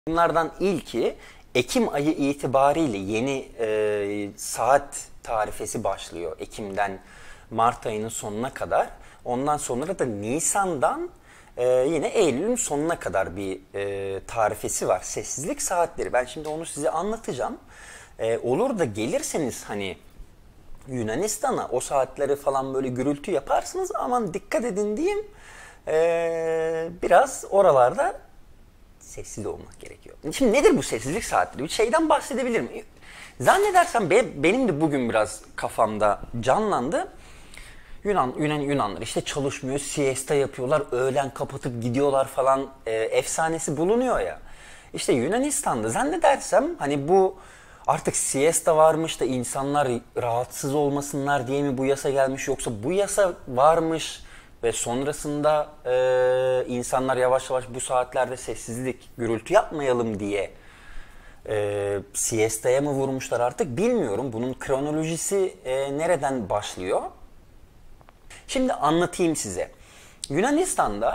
Bunlardan ilki Ekim ayı itibariyle yeni saat tarifesi başlıyor. Ekim'den Mart ayının sonuna kadar. Ondan sonra da Nisan'dan yine Eylül'ün sonuna kadar bir tarifesi var. Sessizlik saatleri. Ben şimdi onu size anlatacağım. Olur da gelirseniz hani Yunanistan'a o saatleri falan böyle gürültü yaparsınız. Aman dikkat edin diyeyim. Biraz oralarda sessiz olmak gerekiyor. Şimdi nedir bu sessizlik saatleri? Bir şeyden bahsedebilirim. Zannedersem benim de bugün biraz kafamda canlandı. Yunanlar işte çalışmıyor, siesta yapıyorlar, öğlen kapatıp gidiyorlar falan efsanesi bulunuyor ya. İşte Yunanistan'da zannedersem hani bu artık siesta varmış da insanlar rahatsız olmasınlar diye mi bu yasa gelmiş, yoksa bu yasa varmış ve sonrasında insanlar yavaş yavaş bu saatlerde sessizlik, gürültü yapmayalım diye siesta'ya mı vurmuşlar artık bilmiyorum. Bunun kronolojisi nereden başlıyor? Şimdi anlatayım size. Yunanistan'da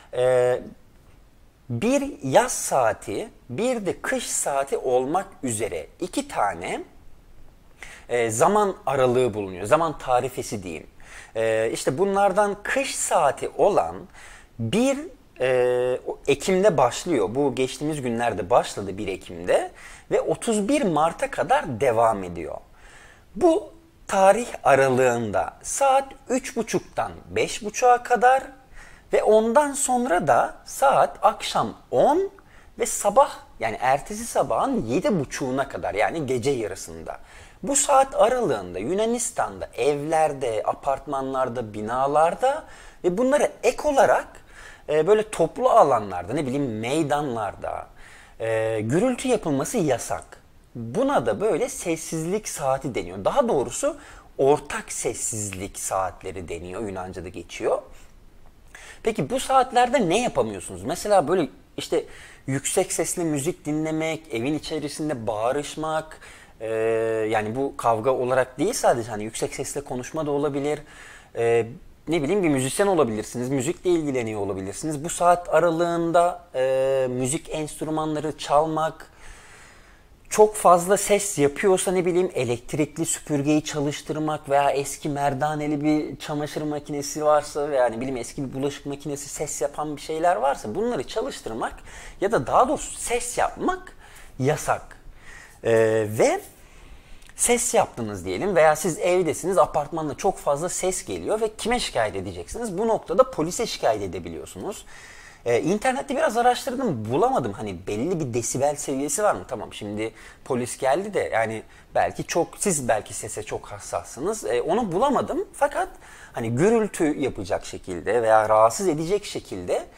bir yaz saati, bir de kış saati olmak üzere iki tane zaman aralığı bulunuyor. Zaman tarifesi diyeyim. İşte bunlardan kış saati olan bir Ekim'de başlıyor. Bu geçtiğimiz günlerde başladı 1 Ekim'de ve 31 Mart'a kadar devam ediyor. Bu tarih aralığında saat 3.30'dan 5.30'a kadar ve ondan sonra da saat akşam 10 ve sabah, yani ertesi sabahın 7.30'una kadar, yani gece yarısında. Bu saat aralığında Yunanistan'da evlerde, apartmanlarda, binalarda ve bunlara ek olarak böyle toplu alanlarda, ne bileyim meydanlarda gürültü yapılması yasak. Buna da böyle sessizlik saati deniyor. Daha doğrusu ortak sessizlik saatleri deniyor. Yunanca'da geçiyor. Peki bu saatlerde ne yapamıyorsunuz? Mesela böyle işte yüksek sesle müzik dinlemek, evin içerisinde bağırışmak, yani bu kavga olarak değil sadece, hani yüksek sesle konuşma da olabilir. Ne bileyim bir müzisyen olabilirsiniz, müzikle ilgileniyor olabilirsiniz. Bu saat aralığında müzik enstrümanları çalmak, çok fazla ses yapıyorsa ne bileyim elektrikli süpürgeyi çalıştırmak veya eski merdaneli bir çamaşır makinesi varsa veya ne bileyim eski bir bulaşık makinesi, ses yapan bir şeyler varsa bunları çalıştırmak ya da daha doğrusu ses yapmak yasak. Ve ses yaptınız diyelim veya siz evdesiniz, apartmanda çok fazla ses geliyor ve kime şikayet edeceksiniz? Bu noktada polise şikayet edebiliyorsunuz. İnternette biraz araştırdım, bulamadım. Hani belli bir desibel seviyesi var mı? Tamam, şimdi polis geldi de yani belki siz belki sese çok hassassınız. Onu bulamadım. Fakat hani gürültü yapacak şekilde veya rahatsız edecek şekilde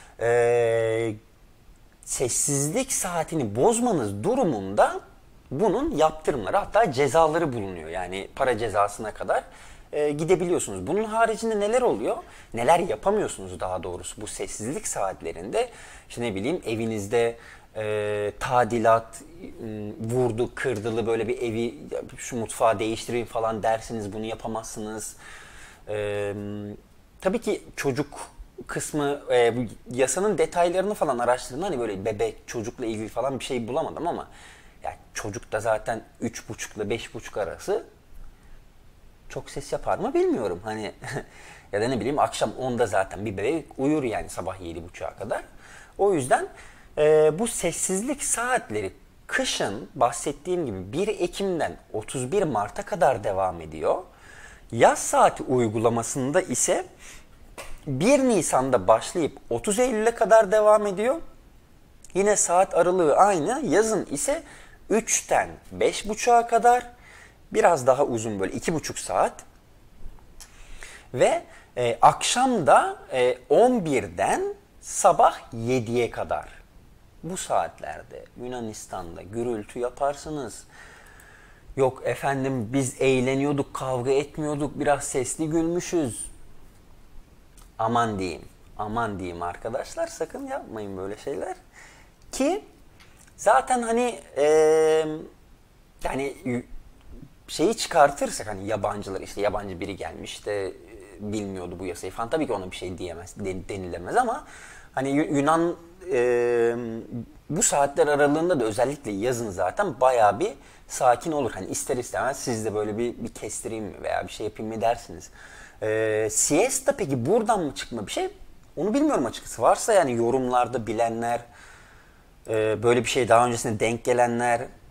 sessizlik saatini bozmanız durumunda bunun yaptırımları, hatta cezaları bulunuyor. Yani para cezasına kadar gidebiliyorsunuz. Bunun haricinde neler oluyor? Neler yapamıyorsunuz daha doğrusu bu sessizlik saatlerinde? İşte ne bileyim evinizde tadilat, vurdu, kırdılı böyle bir evi, şu mutfağı değiştireyim falan dersiniz, bunu yapamazsınız. Tabii ki çocuk kısmı, bu yasanın detaylarını falan araştırdım. Hani böyle bebek, çocukla ilgili falan bir şey bulamadım ama yani çocuk da zaten 3.30 ile 5.30 arası çok ses yapar mı bilmiyorum. Hani ya da ne bileyim akşam 10'da zaten bir bebek uyur yani sabah 7.30'a kadar. O yüzden bu sessizlik saatleri kışın bahsettiğim gibi 1 Ekim'den 31 Mart'a kadar devam ediyor. Yaz saati uygulamasında ise 1 Nisan'da başlayıp 30 Eylül'e kadar devam ediyor. Yine saat aralığı aynı. Yazın ise 3'ten 5.30'a kadar, biraz daha uzun, böyle 2,5 saat. Ve akşam da 11'den sabah 7'ye kadar. Bu saatlerde Yunanistan'da gürültü yaparsınız. Yok efendim biz eğleniyorduk, kavga etmiyorduk, biraz sesli gülmüşüz. Aman diyeyim, aman diyeyim arkadaşlar, sakın yapmayın böyle şeyler. Ki zaten hani yani şeyi çıkartırsak, hani yabancılar, işte yabancı biri gelmiş de bilmiyordu bu yasayı falan, tabii ki ona bir şey diyemez, denilemez ama hani Yunan bu saatler aralığında da özellikle yazın zaten bayağı bir sakin olur. Hani ister istemez siz de böyle bir kestireyim mi veya bir şey yapayım mı dersiniz. Siesta peki buradan mı çıkma bir şey? Onu bilmiyorum açıkçası. Varsa yani yorumlarda bilenler, böyle bir şey daha öncesinde denk gelenler